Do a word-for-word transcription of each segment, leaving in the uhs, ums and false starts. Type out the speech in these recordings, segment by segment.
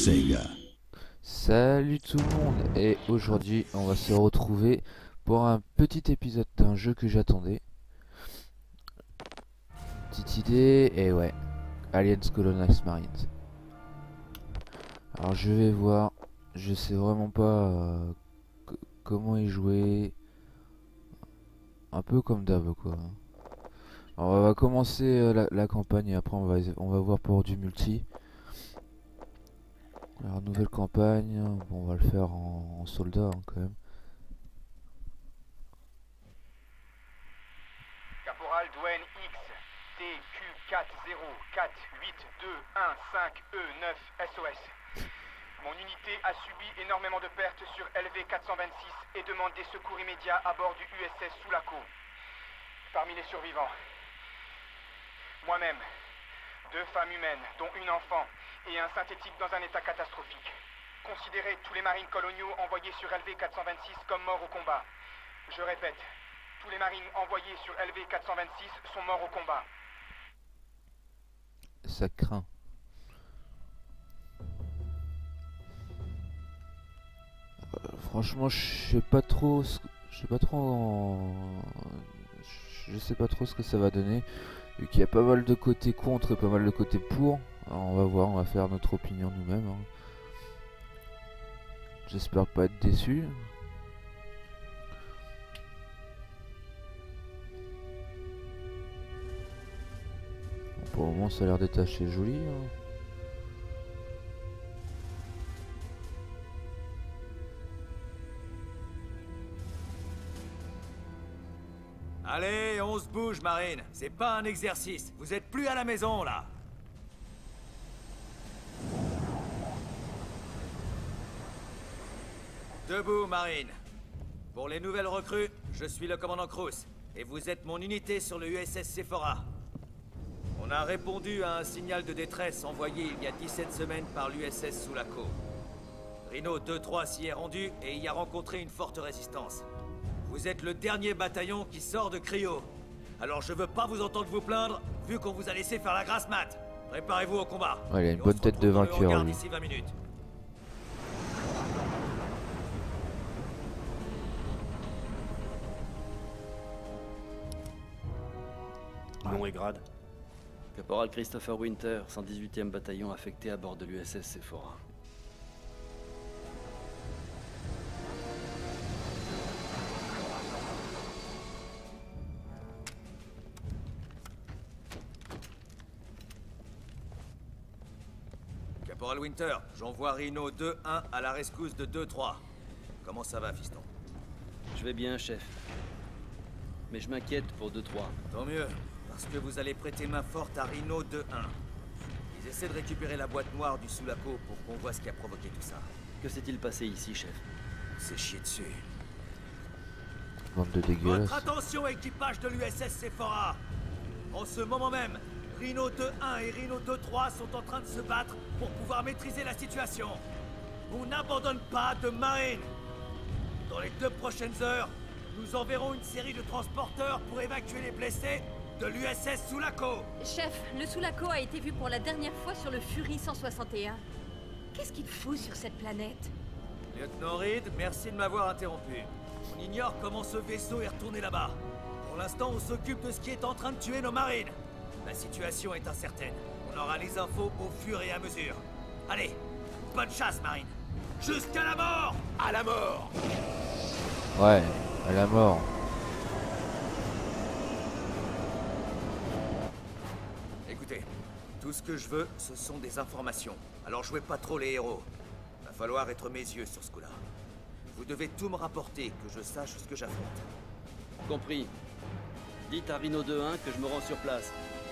Sega. Salut tout le monde, et aujourd'hui on va se retrouver pour un petit épisode d'un jeu que j'attendais. Petite idée, et ouais, Aliens Colonize Marines. Alors je vais voir, je sais vraiment pas euh, co- comment y jouer, un peu comme d'hab quoi. Alors on va commencer euh, la, la campagne et après on va, on va voir pour du multi. Alors nouvelle campagne, bon, on va le faire en, en soldat hein, quand même. Caporal Dwayne X, T Q quatre zéro quatre huit deux un cinq E neuf S O S. Mon unité a subi énormément de pertes sur L V quatre cent vingt-six et demande des secours immédiats à bord du U S S Sulaco. Parmi les survivants, moi-même, deux femmes humaines, dont une enfant, et un synthétique dans un état catastrophique. Considérez tous les marines coloniaux envoyés sur L V quatre cent vingt-six comme morts au combat. Je répète, tous les marines envoyés sur L V quatre cent vingt-six sont morts au combat. Ça craint. Franchement, je sais pas trop, ce que- je sais pas trop, en- je sais pas trop ce que ça va donner, vu qu'il y a pas mal de côtés contre et pas mal de côtés pour. Alors on va voir, on va faire notre opinion nous-mêmes. hein. J'espère pas être déçu. Bon, pour le moment, ça a l'air d'être assez joli. hein. Allez, on se bouge, Marine. C'est pas un exercice. Vous êtes plus à la maison, là. Debout, Marine. Pour les nouvelles recrues, je suis le commandant Cruz. Et vous êtes mon unité sur le U S S Sephora. On a répondu à un signal de détresse envoyé il y a dix-sept semaines par l'U S S Sulaco. Rhino deux trois s'y est rendu et y a rencontré une forte résistance. Vous êtes le dernier bataillon qui sort de Cryo. Alors je veux pas vous entendre vous plaindre, vu qu'on vous a laissé faire la grasse mat. Préparez-vous au combat. Ouais, il a une Et on bonne se tête de retrouve dans le vainqueur, hangar lui. d'ici vingt minutes. Nom et grade. Caporal Christopher Winter, cent dix-huitième bataillon affecté à bord de l'U S S Sephora. Caporal Winter, j'envoie Rhino deux un à la rescousse de deux trois. Comment ça va, fiston? Je vais bien, chef. Mais je m'inquiète pour deux trois. Tant mieux, parce que vous allez prêter main forte à Rhino deux un. Ils essaient de récupérer la boîte noire du Sulaco pour qu'on voit ce qui a provoqué tout ça. Que s'est-il passé ici, chef? C'est chier dessus. Bande de dégueulasses. Votre attention, équipage de l'U S S Sephora! En ce moment même, Rhino deux un et Rhino deux trois sont en train de se battre pour pouvoir maîtriser la situation. On n'abandonne pas de marine. Dans les deux prochaines heures, nous enverrons une série de transporteurs pour évacuer les blessés de l'U S S Sulaco. Chef, le Sulaco a été vu pour la dernière fois sur le Fury cent soixante et un. Qu'est-ce qu'il fout sur cette planète? Lieutenant Reed, merci de m'avoir interrompu. On ignore comment ce vaisseau est retourné là-bas. Pour l'instant, on s'occupe de ce qui est en train de tuer nos marines. La situation est incertaine. On aura les infos au fur et à mesure. Allez, bonne chasse, marine. Jusqu'à la mort! À la mort! Ouais, à la mort. Écoutez, tout ce que je veux, ce sont des informations. Alors jouez pas trop les héros. Va falloir être mes yeux sur ce coup-là. Vous devez tout me rapporter, que je sache ce que j'affronte. Compris. Dites à Rhino deux un que je me rends sur place.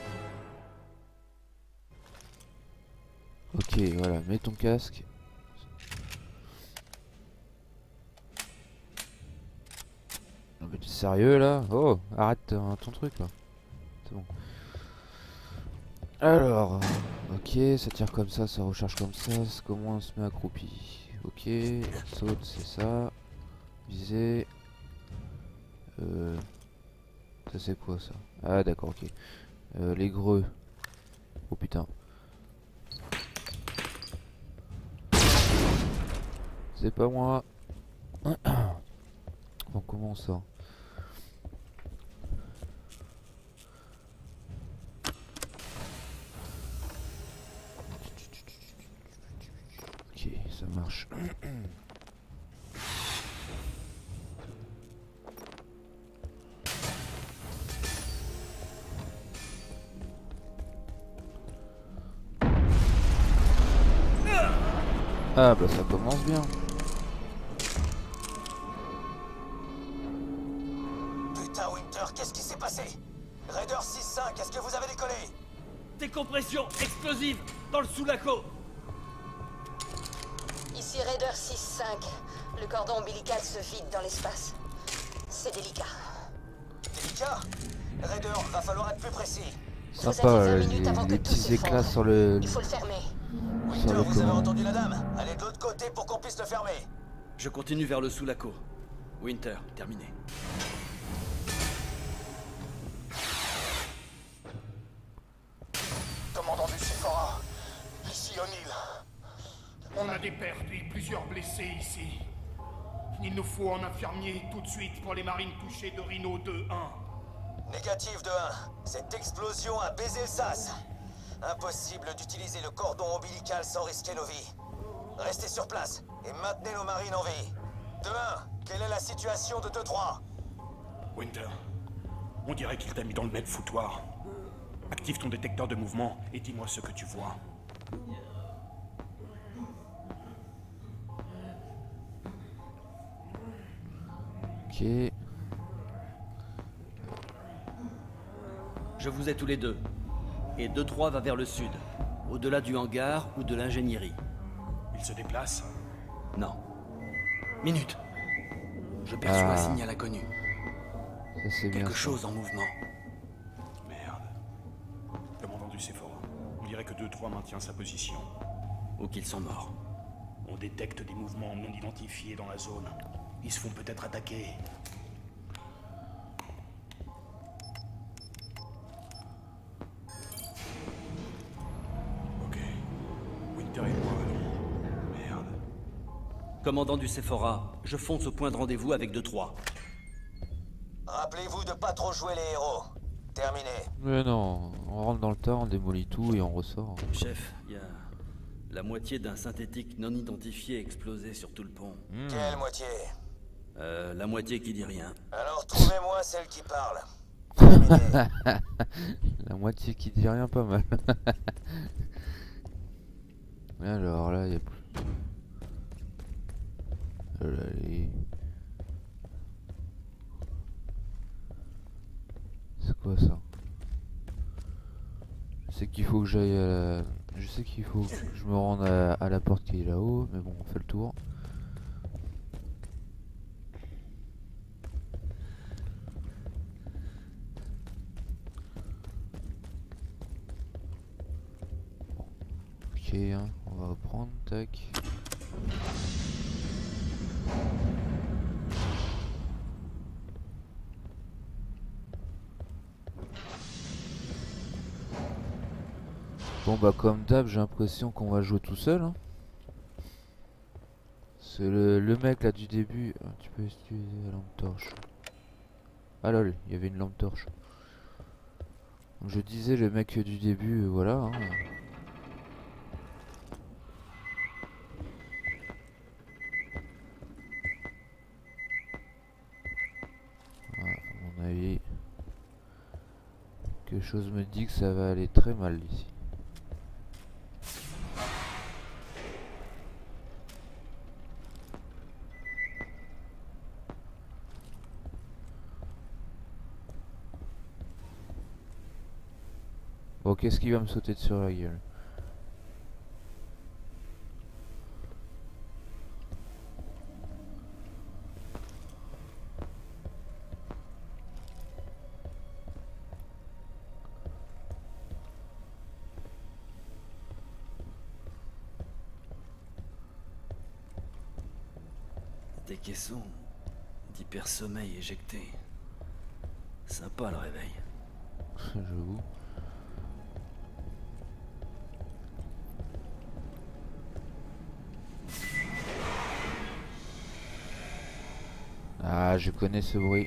Ok, voilà, mets ton casque. Non, mais t'es sérieux là? Oh, arrête ton, ton truc là. C'est bon. Alors, ok, ça tire comme ça, ça recharge comme ça. C'est comment on se met accroupi? Ok, saute, c'est ça. Viser. Euh, ça c'est quoi ça? Ah d'accord, ok. Euh, les greux. Oh putain. C'est pas moi. Bon, comment on sort? Ok, ça marche. Ah bah ça commence bien. Putain, Winter, qu'est-ce qui s'est passé? Raider six cinq, est-ce que vous avez décollé? Décompression explosive dans le Sulaco. Ici Raider six cinq. Le cordon ombilical se vide dans l'espace. C'est délicat. Délicat? Raider, va falloir être plus précis. Sympa, euh, les, les petits éclats sur le... Il faut le fermer. Winter, vous avez entendu la dame? Allez de l'autre côté pour qu'on puisse le fermer. Je continue vers le Sulaco. Winter, terminé. Commandant du Sephora, ici O'Neill. On a des pertes et plusieurs blessés ici. Il nous faut un infirmier tout de suite pour les marines touchées de Rhino deux un. Négatif de un. Cette explosion a baisé le sas. Impossible d'utiliser le cordon ombilical sans risquer nos vies. Restez sur place et maintenez nos marines en vie. deux un, quelle est la situation de deux trois? Winter, on dirait qu'il t'a mis dans le même foutoir. Active ton détecteur de mouvement et dis-moi ce que tu vois. Ok. Je vous ai tous les deux. Et deux trois va vers le sud, au-delà du hangar ou de l'ingénierie. Il se déplace? Non. Minute. Je perçois Ah. un signal inconnu. Ça c'est bien. Quelque ça. chose en mouvement. Merde. Commandant du Sephora, on dirait que deux trois maintient sa position. Ou qu'ils sont morts. On détecte des mouvements non identifiés dans la zone. Ils se font peut-être attaquer. Ok. Winter et moi allons. Merde. Commandant du Sephora, je fonce au point de rendez-vous avec deux trois. Rappelez-vous de pas trop jouer les héros. Terminé. Mais non, on rentre dans le tas, on démolit tout et on ressort. Chef, il y a la moitié d'un synthétique non identifié explosé sur tout le pont. Hmm. Quelle moitié? Euh, la moitié qui dit rien. Alors trouvez-moi celle qui parle. Terminé. La moitié qui dit rien, pas mal. Alors là, il y a plus. Allez. C'est quoi ça? Je sais qu'il faut que j'aille à la... Je sais qu'il faut que je me rende à, à la porte qui est là-haut, mais bon, on fait le tour. Ok, hein, on va reprendre, tac. Bon bah comme d'hab, j'ai l'impression qu'on va jouer tout seul. Hein. C'est le, le mec là du début. Ah, tu peux utiliser la lampe torche. Ah lol, il y avait une lampe torche. Donc, je disais le mec du début, euh, voilà. Hein. Ah, à mon avis, quelque chose me dit que ça va aller très mal ici. Bon, qu'est-ce qui va me sauter sur la gueule? Des caissons d'hyper-sommeil éjectés. Sympa le réveil. J'avoue. Ah, je connais ce bruit.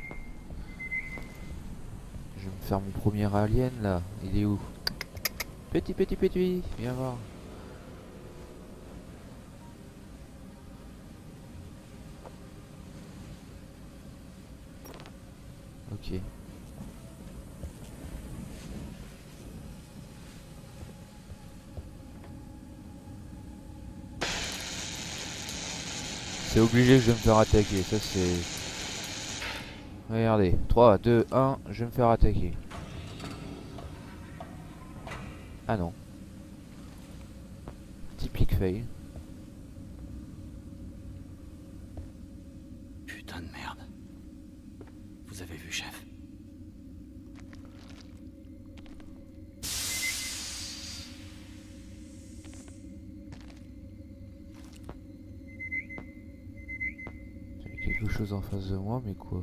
Je vais me faire mon premier alien là. Il est où? Petit, petit, petit, viens voir. Ok. C'est obligé que je vais me faire attaquer, ça c'est... Regardez, trois, deux, un, je vais me faire attaquer. Ah non. Typique fail. Putain de merde. Vous avez vu, chef? J'ai quelque chose en face de moi, mais quoi?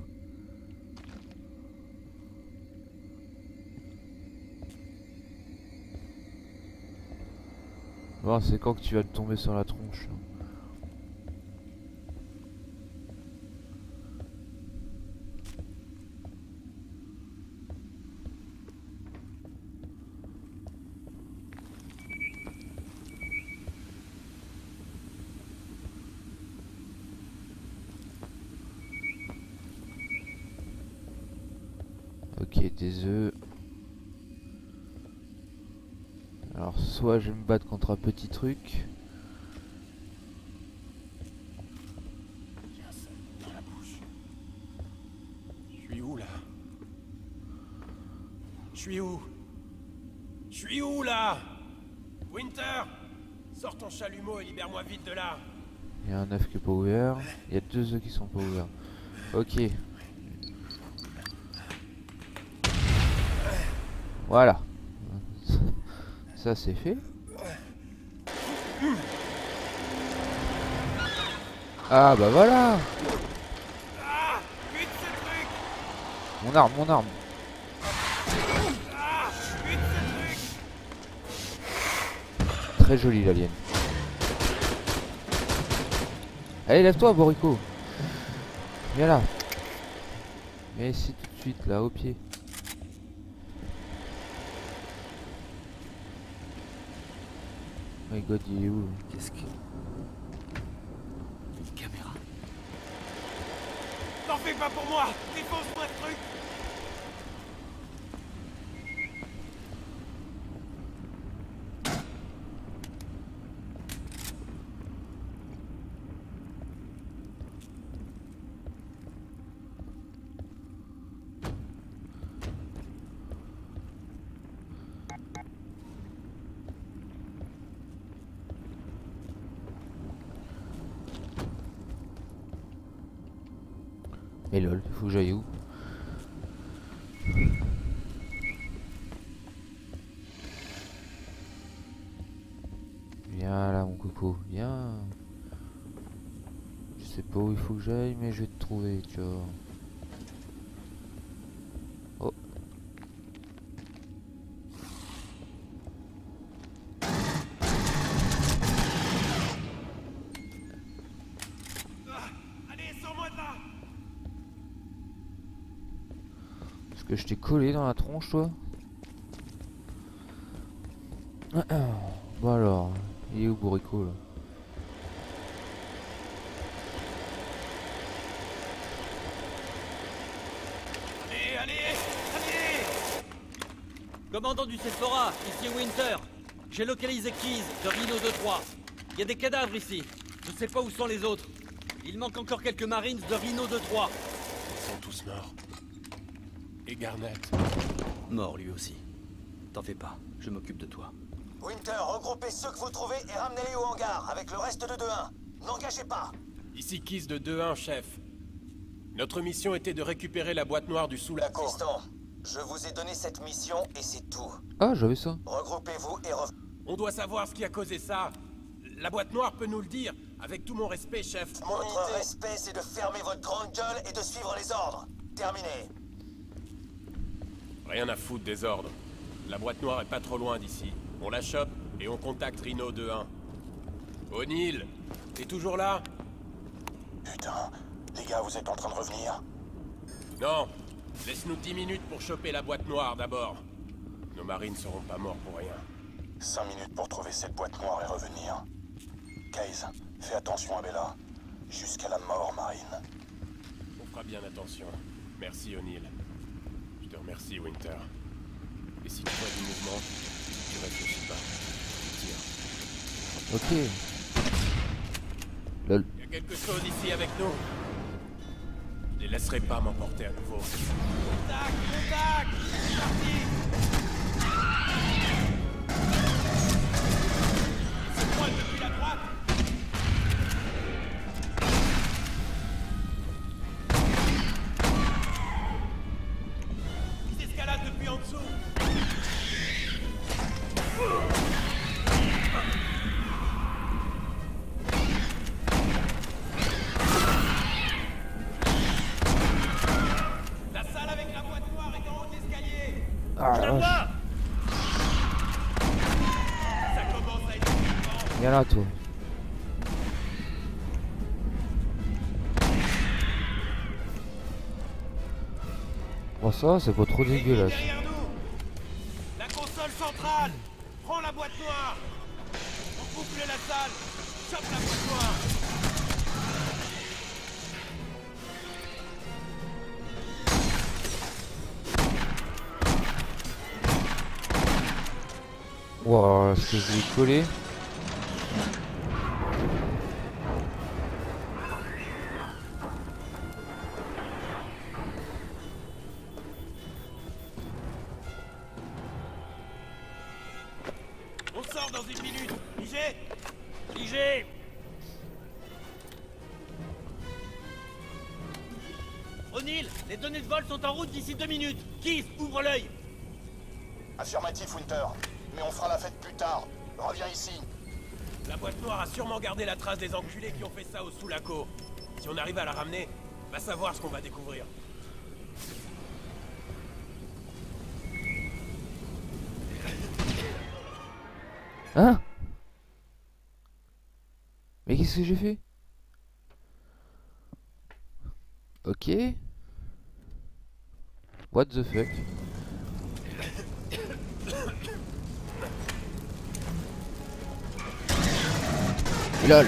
Bon, c'est quand que tu vas te tomber sur la tronche? Ok, des œufs. Alors soit je vais me battre contre un petit truc. Tiens ça dans la bouche. Je suis où là? Je suis où? Je suis où là? Winter! Sors ton chalumeau et libère-moi vite de là. Il y a un œuf qui est pas ouvert. Il y a deux œufs qui sont pas ouverts. Ok. Voilà. Ça c'est fait. Ah bah voilà. Ah! Vite ce truc! Mon arme, mon arme. Ah! Vite ce truc! Très joli l'alien. Allez, lève-toi, Borico. Viens là. Viens ici tout de suite, là, au pied. Oh my god, il est où? Qu'est-ce que... Une caméra? T'en fais pas pour moi! Défonce-moi ce truc! Mais lol, il faut que j'aille où? Viens là mon coco, viens. Je sais pas où il faut que j'aille mais je vais te trouver, tu vois. Oh. Allez, sors-moi de là! Est-ce que je t'ai collé dans la tronche, toi? Bon alors, il est où Borico là? Allez, allez! Allez! Commandant du Sephora, ici Winter. J'ai localisé Keys de Rhino deux trois. Il y a des cadavres ici. Je sais pas où sont les autres. Il manque encore quelques Marines de Rhino deux trois. Ils sont tous morts. Et Garnett. Mort lui aussi. T'en fais pas, je m'occupe de toi. Winter, regroupez ceux que vous trouvez et ramenez-les au hangar avec le reste de deux un. N'engagez pas. Ici Kiss de deux un, chef. Notre mission était de récupérer la boîte noire du sous-lacour. Fiston, je vous ai donné cette mission et c'est tout. Ah, j'avais ça. Regroupez-vous et revenez. On doit savoir ce qui a causé ça. La boîte noire peut nous le dire. Avec tout mon respect, chef. Votre respect, c'est de fermer votre grande gueule et de suivre les ordres. Terminé. Rien à foutre des ordres. La boîte noire est pas trop loin d'ici. On la chope et on contacte Rhino deux un. O'Neill, t'es toujours là? Putain, les gars, vous êtes en train de revenir? Non. Laisse-nous dix minutes pour choper la boîte noire d'abord. Nos marines seront pas morts pour rien. Cinq minutes pour trouver cette boîte noire et revenir. Case, fais attention à Bella. Jusqu'à la mort, Marine. On fera bien attention. Merci, O'Neill. Je te remercie, Winter. Et si tu vois du mouvement, tu réfléchis pas. Tu tires. Ok. Lol. Il y a quelque chose ici avec nous. Je les laisserai pas m'emporter à nouveau. Contact! Contact! C'est parti! C'est moi depuis la droite! Ils escaladent depuis en dessous! Ah, la vache. Viens là, toi. Oh, ça, c'est pas trop dégueulasse. La console centrale. Prends la boîte noire. On boucle la salle. Chope la boîte noire. Wow, est-ce que je vais coller? On sort dans une minute. Ligé. Ligé. O'Neill, les données de vol sont en route d'ici deux minutes. Keith, ouvre l'œil. Affirmatif, Winter. Mais on fera la fête plus tard. Reviens ici. La boîte noire a sûrement gardé la trace des enculés qui ont fait ça au Sulaco. Si on arrive à la ramener, va savoir ce qu'on va découvrir. Hein? Mais qu'est-ce que j'ai fait? Ok. What the fuck? Lol.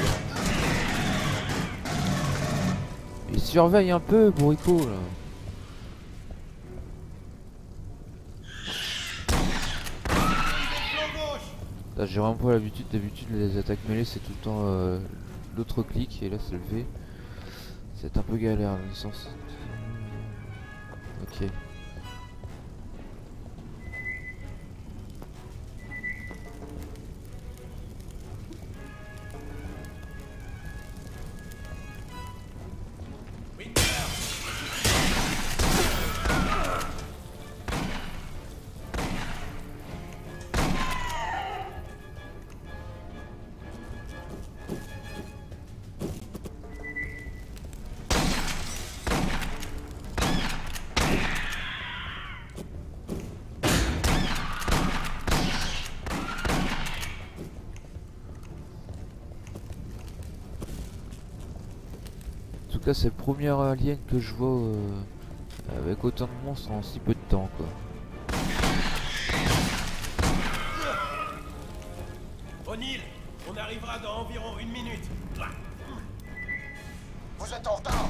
Il surveille un peu, Bourrico là. Là j'ai vraiment pas l'habitude, d'habitude les attaques mêlées c'est tout le temps euh, l'autre clic et là c'est le V. C'est un peu galère la licence. Ok. En tout cas c'est le premier alien que je vois euh, avec autant de monstres en si peu de temps quoi. O'Neill, on arrivera dans environ une minute. Vous êtes en retard.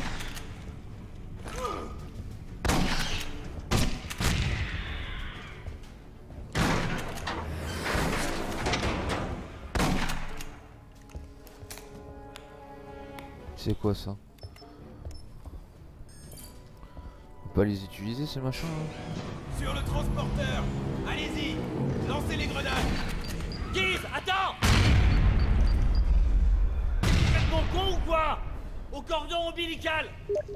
C'est quoi ça? On peut pas les utiliser ces machins hein. Sur le transporteur. Allez-y, lancez les grenades. Keith, attends! Vous êtes mon con ou quoi? Au cordon ombilical!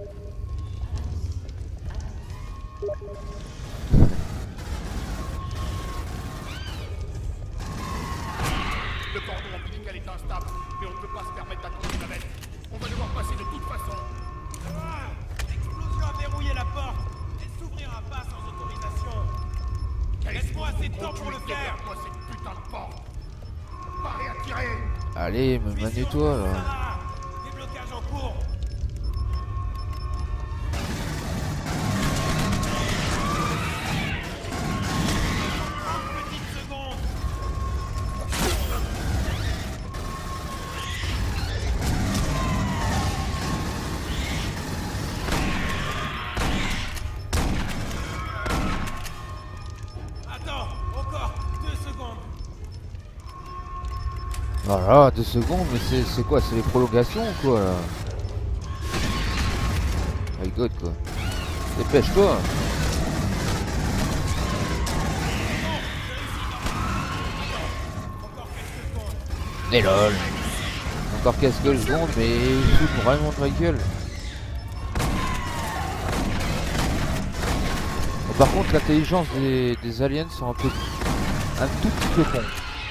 Le cordon ombilical est instable, mais on ne peut pas se permettre d'attendre la navette. On va devoir passer de toute façon. Ah, l'explosion a verrouillé la porte. Elle s'ouvrira pas sans autorisation. Laisse-moi assez de temps pour le faire. Moi cette putain de porte. Parez à tirer. Allez, me manie-toi là. Déblocage en cours. Voilà, deux secondes, mais c'est c'est quoi? C'est les prolongations ou quoi là? My god quoi. Dépêche-toi. Et lol. Encore quelques secondes, mais il fout vraiment de ma gueule. Bon, par contre, l'intelligence des, des aliens sont un peu, un tout petit peu con.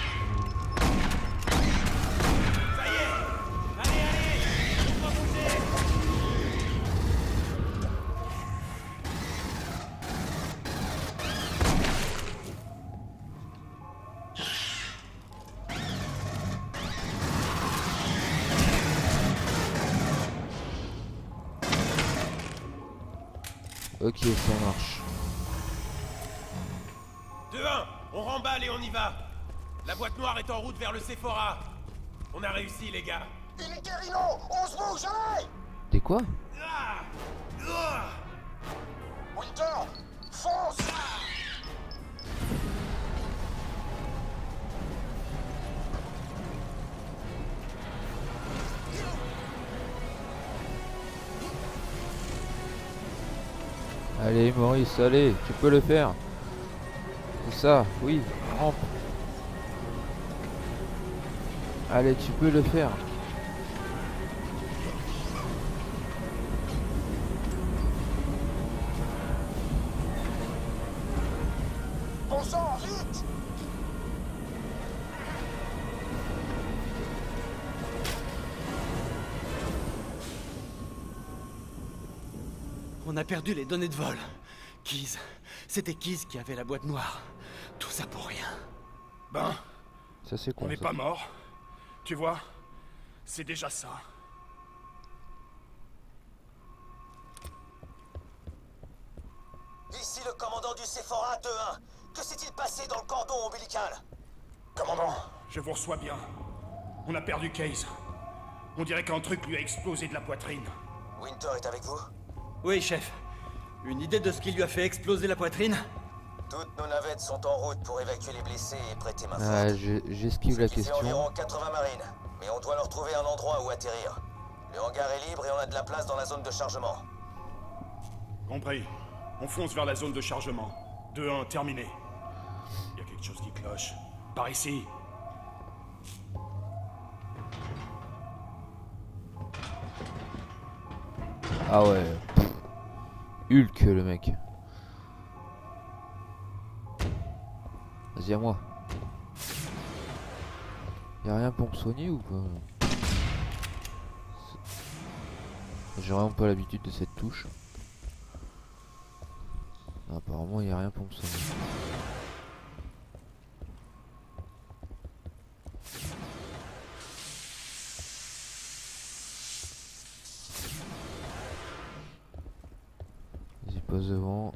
Ok, ça marche. deux un, on remballe et on y va. La boîte noire est en route vers le Sephora. On a réussi, les gars. Unité Rhino, on se bouge, allez! Des quoi? Ah ah Winter, fonce! Allez Maurice, allez, tu peux le faire. C'est ça, oui, rampe. Allez, tu peux le faire. Bon sang, vite! On a perdu les données de vol. Keys. C'était Keys qui avait la boîte noire. Tout ça pour rien. Ben, Ça c'est con. on n'est ça. pas mort. Tu vois, c'est déjà ça. Ici le commandant du Sephora deux un. Que s'est-il passé dans le cordon ombilical? Commandant, je vous reçois bien. On a perdu Case. On dirait qu'un truc lui a explosé de la poitrine. Winter est avec vous? Oui, chef. Une idée de ce qui lui a fait exploser la poitrine? Toutes nos navettes sont en route pour évacuer les blessés et prêter main forte. Ah, je- j'esquive la C'est question. environ quatre-vingts marines, mais on doit leur trouver un endroit où atterrir. Le hangar est libre et on a de la place dans la zone de chargement. Compris. On fonce vers la zone de chargement. deux un, terminé. Il y a quelque chose qui cloche. Par ici. Ah ouais. Hulk le mec. Vas-y à moi. Y'a rien pour me soigner ou pas? J'ai vraiment pas l'habitude de cette touche. Non, apparemment y'a rien pour me soigner. Vas-y, passe devant.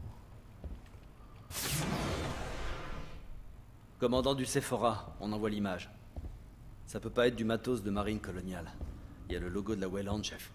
Commandant du Sephora, on envoie l'image. Ça peut pas être du matos de marine coloniale. Il y a le logo de la Weyland, chef.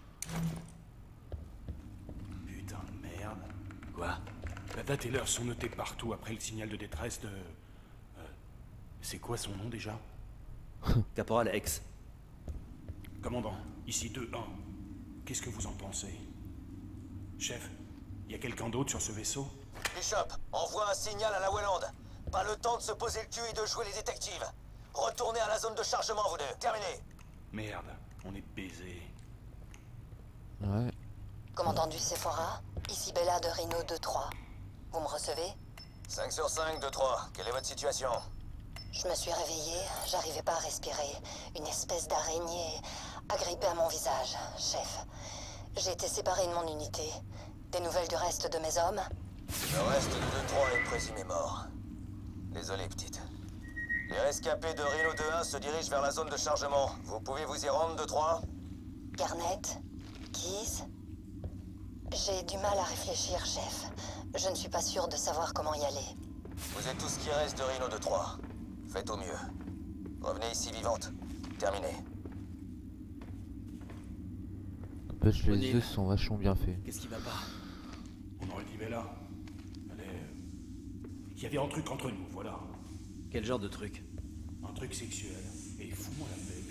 Putain de merde. Quoi? La date et l'heure sont notées partout après le signal de détresse de... Euh, c'est quoi son nom déjà? Caporal X. Commandant, ici deux un. Qu'est-ce que vous en pensez? Chef, y a quelqu'un d'autre sur ce vaisseau? Bishop, envoie un signal à la Weyland. Pas le temps de se poser le cul et de jouer les détectives. Retournez à la zone de chargement, vous deux. Terminé. Merde, on est baisés. Ouais. Commandant du Sephora, ici Bella de Rhino deux trois. Vous me recevez? cinq sur cinq, deux trois. Quelle est votre situation? Je me suis réveillée, j'arrivais pas à respirer. Une espèce d'araignée agrippée à mon visage, chef. J'ai été séparé de mon unité. Des nouvelles du reste de mes hommes? Le reste de deux trois est présumé mort. Désolé, petite. Les rescapés de Rhino deux un se dirigent vers la zone de chargement. Vous pouvez vous y rendre, deux trois? Garnett? Keys? J'ai du mal à réfléchir, chef. Je ne suis pas sûr de savoir comment y aller. Vous êtes tout ce qui reste de Rhino deux trois. Faites au mieux. Revenez ici vivante. Terminé. N'empêche, les O'Neill. œufs sont vachement bien faits. Qu'est-ce qui va pas? On aurait dit Bella. Elle est... Il y avait un truc entre nous, voilà. Quel genre de truc? Un truc sexuel. Et fous-moi la paix.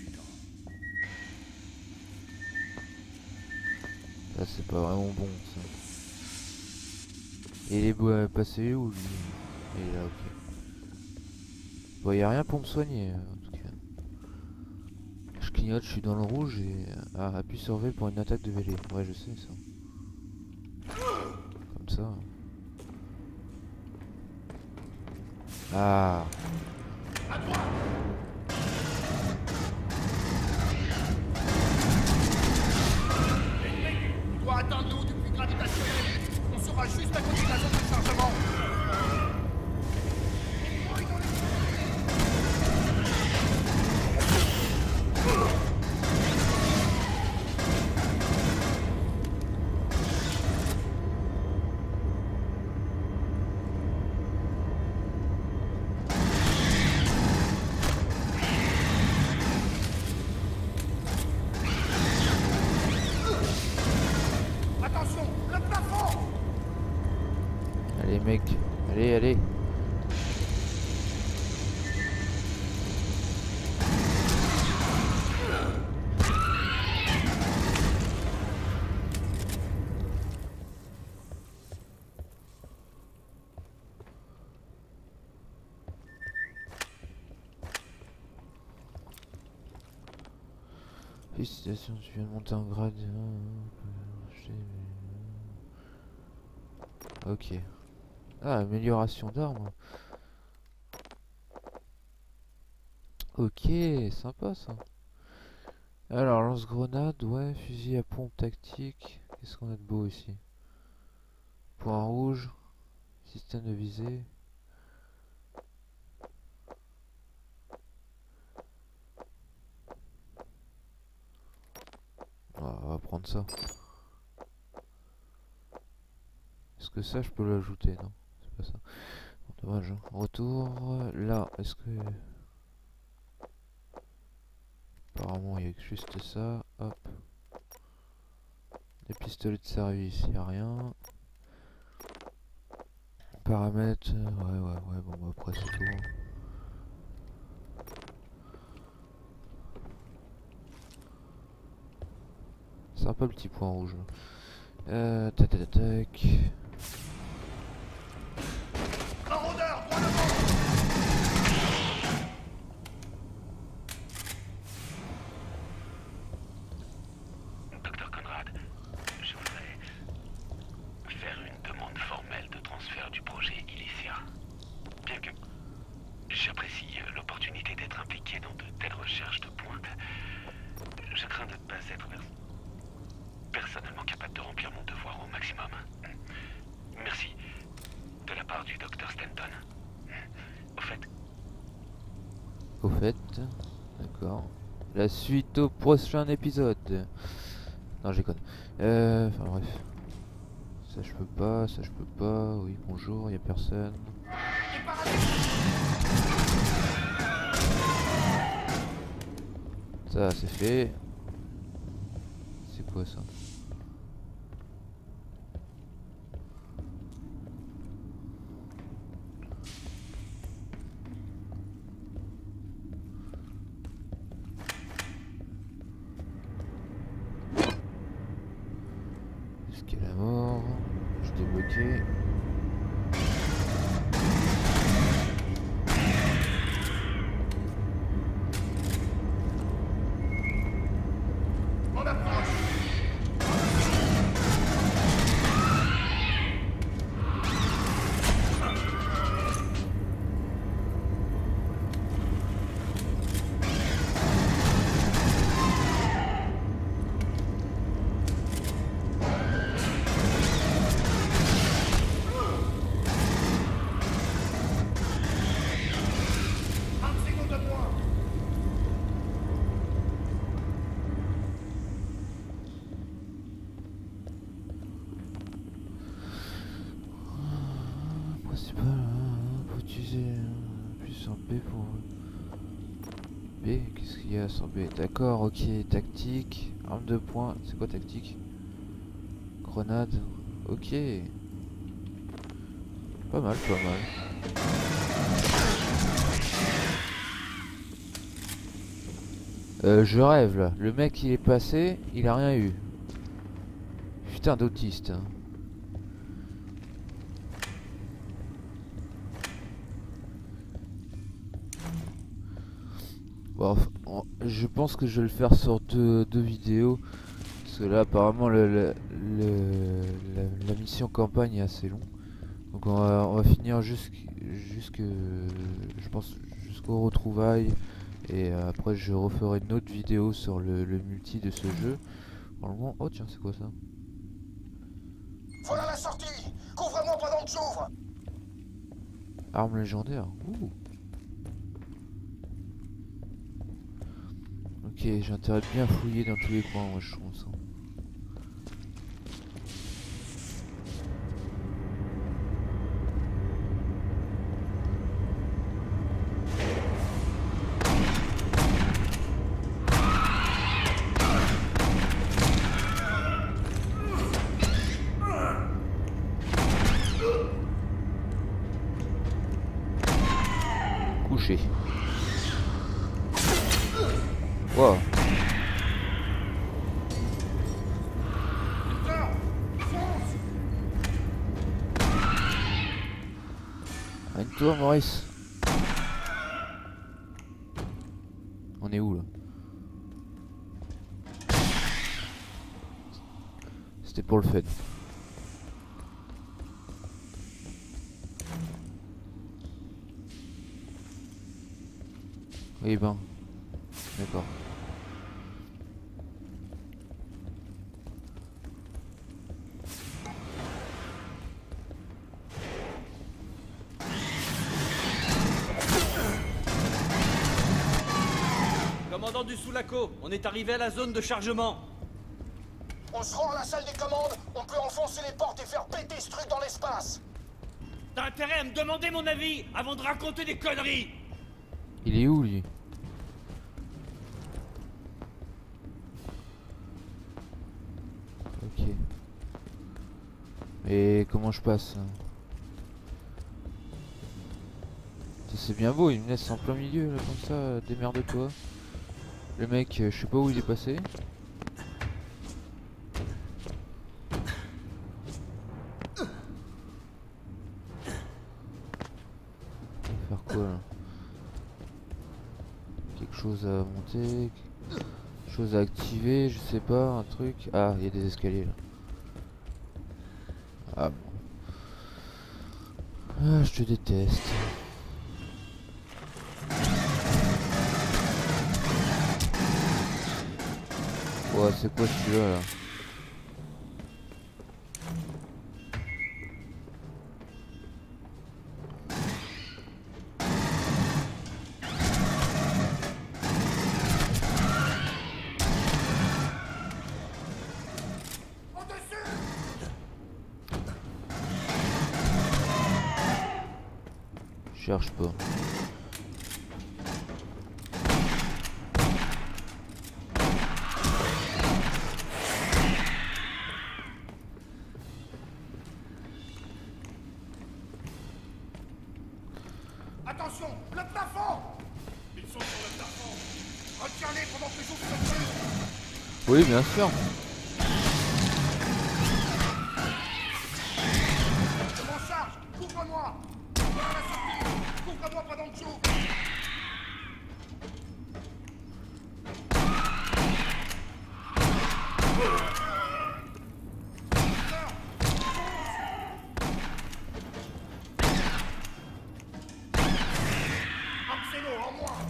Ça c'est pas vraiment bon ça. Et il est beau à passer où lui? Il est là, ok. Bon, y a rien pour me soigner en tout cas. Je clignote, je suis dans le rouge et... Ah, appuie sur V pour une attaque de mêlée. Ouais, je sais ça. Comme ça. Ah. On doit atteindre le haut du puits gravitationnel. On sera juste à côté de la zone de chargement. Allez mec, allez, allez. Félicitations, tu viens de monter un grade. Ok. Ah, amélioration d'armes. Ok, sympa ça. Alors, lance-grenade, ouais, fusil à pompe tactique. Qu'est-ce qu'on a de beau ici? Point rouge, système de visée. Ah, on va prendre ça. Est-ce que ça, je peux l'ajouter? Non, c'est pas ça. Bon, dommage. Hein. Retour. Là, est-ce que... Apparemment, il y a juste ça. Hop. Des pistolets de service, il n'y a rien. Paramètres. Ouais, ouais, ouais. Bon, bah, après, c'est tout. Hein. Sympa le petit point rouge. Euh, tac, tac, tac. Un rôdeur, droit devant. Docteur Conrad, je voudrais faire une demande formelle de transfert du projet Elysia. Bien que j'apprécie l'opportunité d'être impliqué dans de telles recherches de pointe, je crains de ne pas être personnellement capable de remplir mon devoir au maximum. Merci de la part du docteur Stanton. Au fait... Au fait, d'accord. La suite au prochain épisode. Non, j'ai connu. Euh, enfin bref. Ça je peux pas, ça je peux pas. Oui, bonjour, y a personne. Ça c'est fait. C'est quoi ça? Est-ce qu'elle est mort? Je débloqué. On approche. trente secondes de moins. Principal, hein, faut utiliser euh, plus sur B pour... B, qu'est-ce qu'il y a sur B? D'accord, ok, tactique, arme de poing, c'est quoi tactique? Grenade, ok. Pas mal, pas mal. Euh, je rêve là, le mec il est passé, il a rien eu. putain d'autiste. Hein. Bon, enfin, je pense que je vais le faire sur deux, deux vidéos. Parce que là apparemment le, le, le, la, la mission campagne est assez long. Donc on va, on va finir jusque, jusque je pense jusqu'aux retrouvailles. Et euh, après je referai une autre vidéo sur le, le multi de ce jeu. Normalement, oh tiens c'est quoi ça? Voilà la sortie. Couvre-moi pendant que j'ouvre. Arme légendaire. Ouh. Ok, j'ai intérêt de bien fouiller dans tous les coins, moi je trouve ça. Couché. Wow. Arrête-toi, Maurice. On est où là? C'était pour le fait. Oui ben. D'accord. Commandant du Sulaco, on est arrivé à la zone de chargement. On se rend à la salle des commandes, on peut enfoncer les portes et faire péter ce truc dans l'espace. T'as intérêt à me demander mon avis avant de raconter des conneries. Il est où lui? Ok. Et comment je passe? C'est bien beau, il me laisse en plein milieu là, comme ça, démerde-toi. Le mec, je sais pas où il est passé. Faire quoi là? Quelque chose à monter, quelque chose à activer, je sais pas, un truc. Ah, il y a des escaliers là. Ah bon. Ah, je te déteste. Ouais, c'est quoi celui-là là? Je cherche pas. Attention, le plafond! Ils sont sur le plafond. Retiens-les pendant que j'ouvre ce truc. Oui, bien sûr. Je m'en charge. Couvre-moi. Voilà la sortie. Couvre-moi pendant que j'ouvre. Axélo, en moi.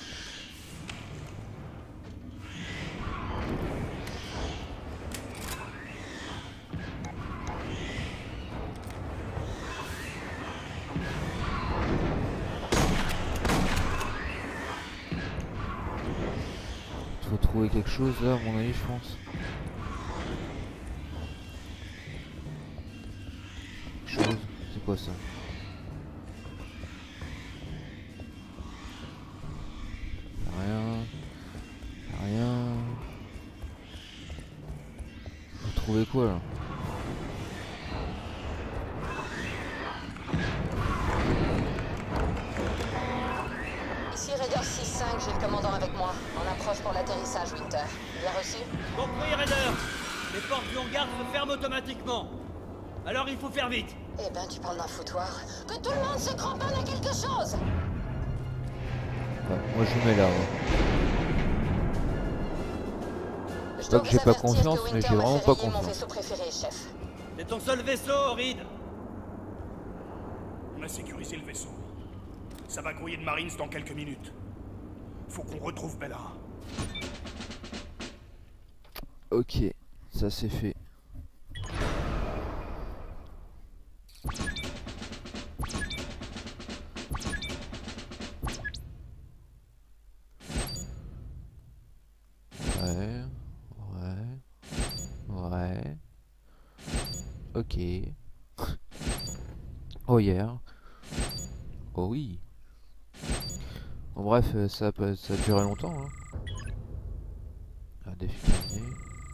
Il faut trouver quelque chose là, à mon avis, je pense. Quelque chose. C'est quoi ça? Rien. Rien. Faut trouver quoi là? Ici Raider six cinq, j'ai le commandant avec moi. On approche pour l'atterrissage, Winter. Bien reçu? Compris, Raider. Les portes du hangar se ferment automatiquement. Alors il faut faire vite. Eh ben, tu parles d'un foutoir. Que tout le monde se cramponne à quelque chose. Ouais, moi je mets là. Ouais. Je Pas dois que j'ai vous pas avertir confiance, que mais Winter j'ai m'a vraiment fait pas rayer mon confiance. vaisseau préféré, chef. C'est ton seul vaisseau, Reed. On a sécurisé le vaisseau. Ça va grouiller de Marines dans quelques minutes. Faut qu'on retrouve Bella. Ok, ça c'est fait. Ouais, ouais, ouais. Ok. Oh yeah. Oh oui. Bon, bref, euh, ça, peut- ça a duré longtemps. Hein. Ah, défi terminé.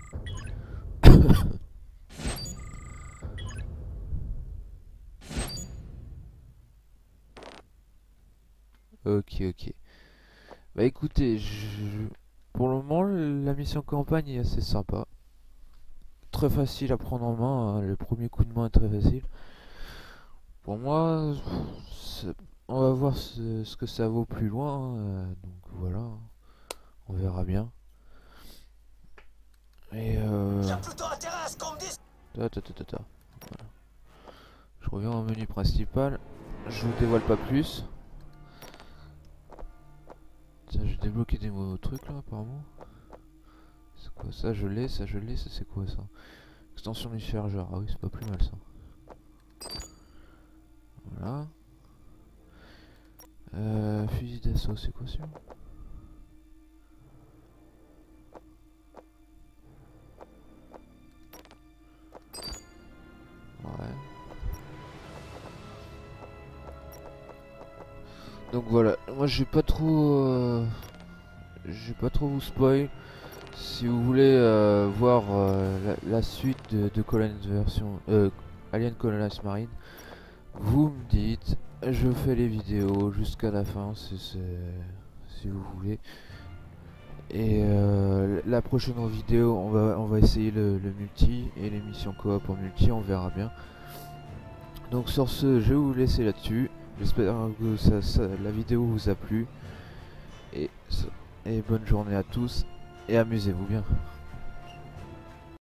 Ok, ok. Bah écoutez, je... pour le moment, la mission campagne est assez sympa. Très facile à prendre en main, hein. Le premier coup de main est très facile. Pour moi, c'est- on va voir ce, ce que ça vaut plus loin. Hein. euh, Donc voilà, on verra bien. Et euh... J'ai plutôt intérêt à ce qu'on me dise. ta, ta, ta, ta, ta. Voilà. Je reviens au menu principal. Je vous dévoile pas plus. Tiens, j'ai débloqué des nouveaux trucs là apparemment. C'est quoi ça? Je l'ai, ça je l'ai, ça c'est quoi ça? Extension du chargeur. Ah oui, c'est pas plus mal ça. Voilà. Euh, fusil d'assaut, c'est quoi ça? Ouais. Donc voilà, moi je vais pas trop, euh, je vais pas trop vous spoil. Si vous voulez euh, voir euh, la, la suite de, de Colonized version, euh, Alien Colonized Marine, vous me dites, je fais les vidéos jusqu'à la fin si, si vous voulez. Et euh, la prochaine vidéo, on va, on va essayer le, le multi et les missions coop en multi, on verra bien. Donc sur ce, je vais vous laisser là-dessus. J'espère que ça, ça, la vidéo vous a plu. Et, et bonne journée à tous et amusez-vous bien.